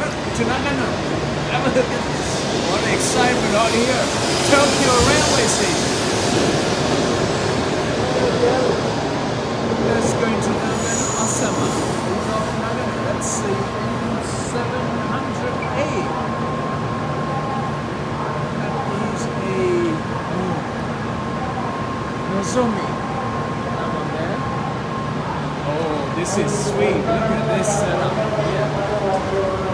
to Nagano. What excitement out here. Tokyo Railway Station. Let's go to Nagano, Asama. Nagano, let's see. 700A. That is a Nozomi. Oh, this is sweet. Look at this setup here.